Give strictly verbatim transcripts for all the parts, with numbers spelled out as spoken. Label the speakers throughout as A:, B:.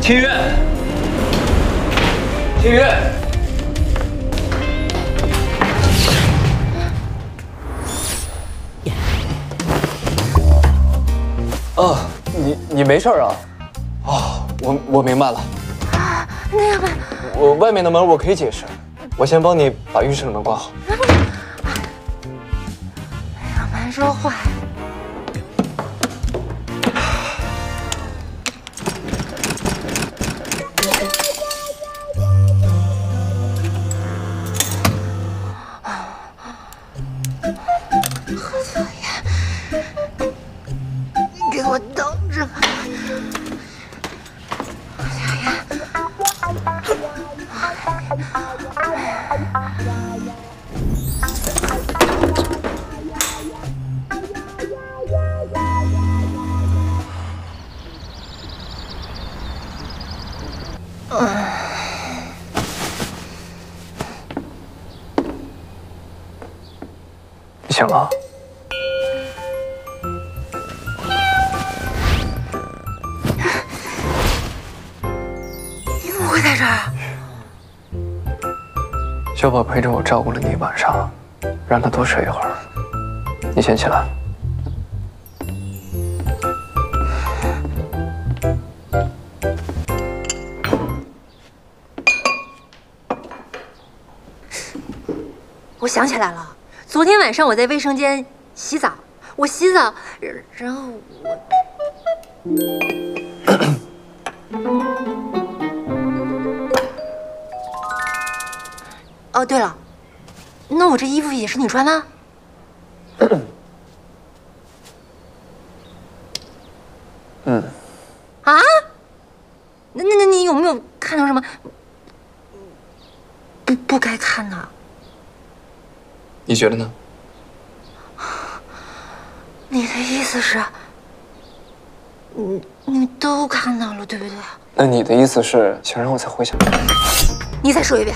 A: 清月，清月。 哦，你你没事啊？哦，我我明白了。
B: 啊，那要不然
A: 我外面的门我可以解释，我先帮你把浴室的门关好。
B: 哎呀，门说坏。何泽言，你给我等着！何泽言。
A: 你醒了？
B: 你怎么会在这儿？
A: 小宝陪着我照顾了你一晚上，让他多睡一会儿。你先起来。
B: 我想起来了，昨天晚上我在卫生间洗澡，我洗澡，然后我……哦，对了，那我这衣服也是你穿的？
A: 嗯。
B: 啊？那那那你有没有看到什么不不该看的？
A: 你觉得呢？
B: 你的意思是，你你都看到了，对不对？
A: 那你的意思是想让我再回想？
B: 你再说一遍。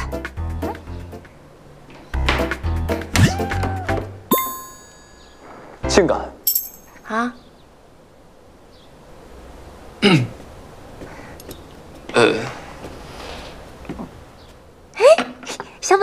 A: 性感。
B: 啊？
A: 呃。
B: 哎，小宝。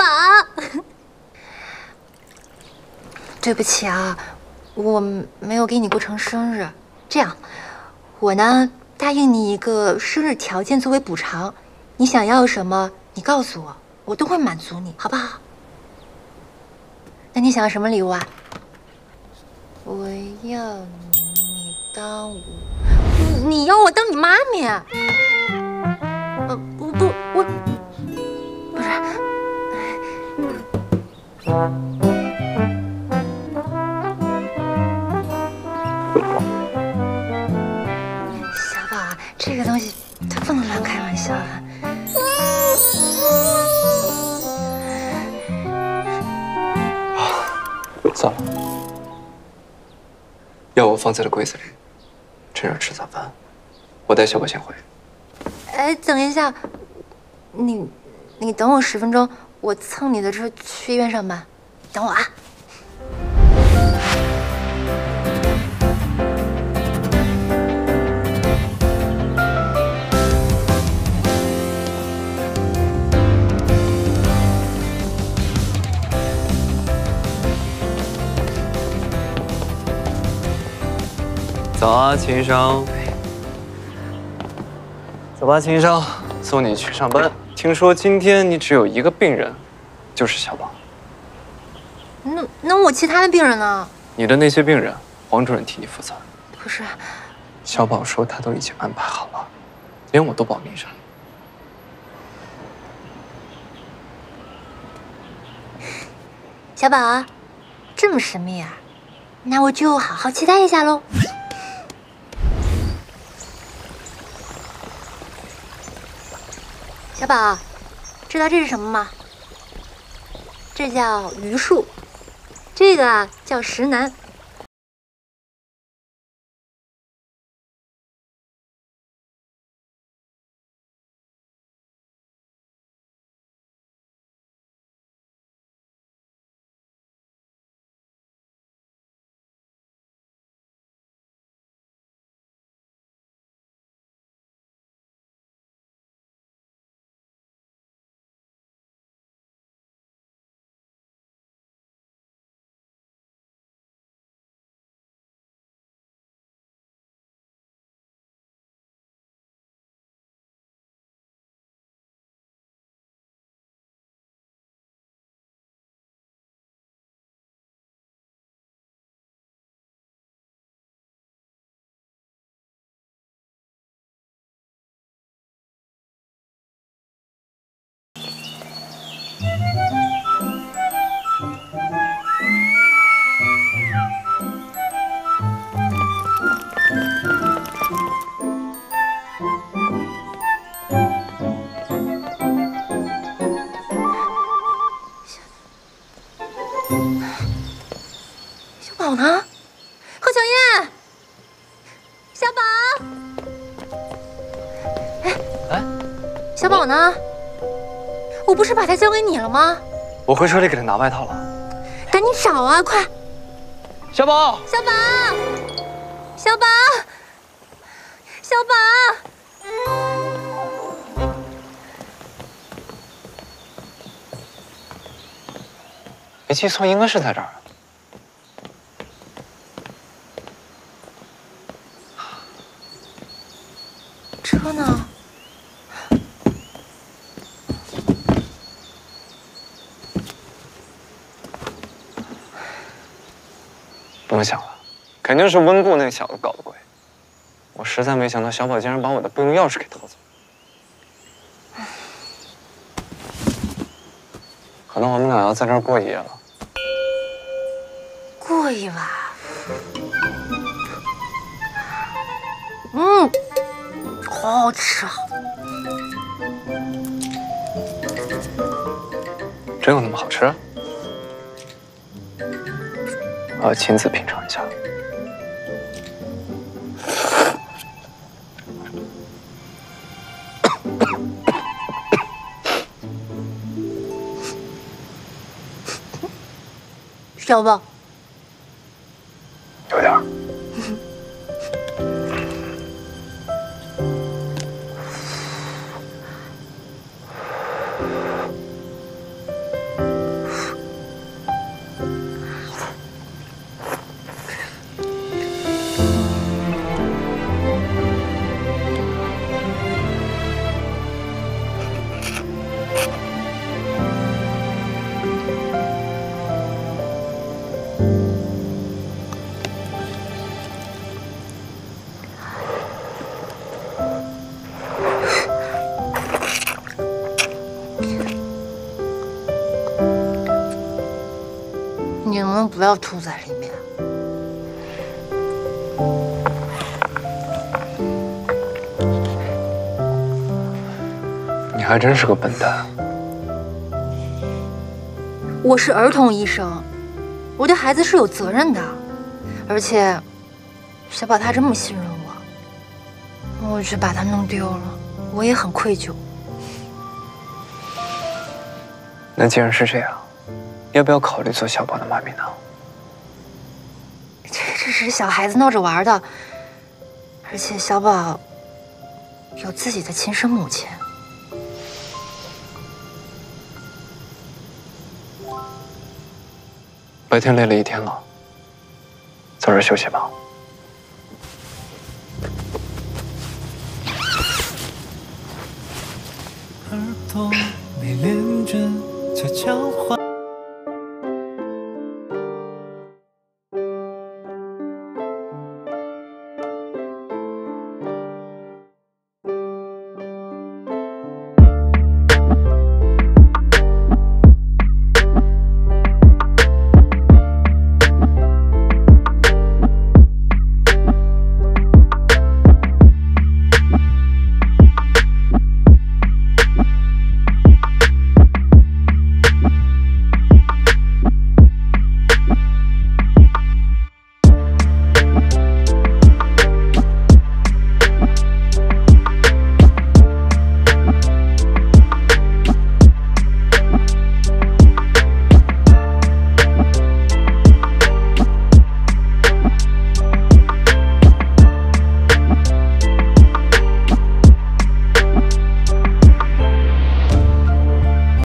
B: 对不起啊，我没有给你过成生日。这样，我呢答应你一个生日条件作为补偿，你想要什么，你告诉我，我都会满足你，好不好？那你想要什么礼物啊？我要你当我，你要我当你妈咪？呃，不不，我不是。这个东西它不能乱开玩笑的。
A: 算了，药我放在了柜子里，趁热吃早饭。我带小宝先回。
B: 哎，等一下，你你等我十分钟，我蹭你的车去医院上班，等我啊。
A: 早啊，秦医生。走吧，秦医生，送你去上班。听说今天你只有一个病人，就是小宝。
B: 那那我其他的病人呢？
A: 你的那些病人，黄主任替你负责。
B: 不是，
A: 小宝说他都已经安排好了，连我都保密着。
B: 小宝，这么神秘啊？那我就好好期待一下喽。 小宝，知道这是什么吗？这叫榆树，这个啊叫石楠。 小宝呢？贺小燕，小宝，哎
A: 哎，
B: 小宝呢？我不是把他交给你了吗？
A: 我回车里给他拿外套了。
B: 赶紧找啊，快！
A: 小宝，
B: 小宝，小宝，小宝。
A: 没记错，应该是在这儿。
B: 车呢？
A: 不用想了，肯定是温顾那个小子搞的鬼。我实在没想到小宝竟然把我的备用钥匙给偷走。可能我们俩要在这儿过夜了。
B: 过一晚，嗯，好好吃啊！
A: 真有那么好吃？我要亲自品尝一下。
B: 小宝。
A: 有点儿。
B: 你能不能不要吐在里面？
A: 你还真是个笨蛋。
B: 我是儿童医生，我对孩子是有责任的，而且小宝他这么信任我，我却把他弄丢了，我也很愧疚。
A: 那既然是这样，要不要考虑做小宝的妈咪呢？
B: 这这只是小孩子闹着玩的，而且小宝有自己的亲生母亲。
A: 白天累了一天了，早点休息吧。
C: 耳朵没连着，悄悄话。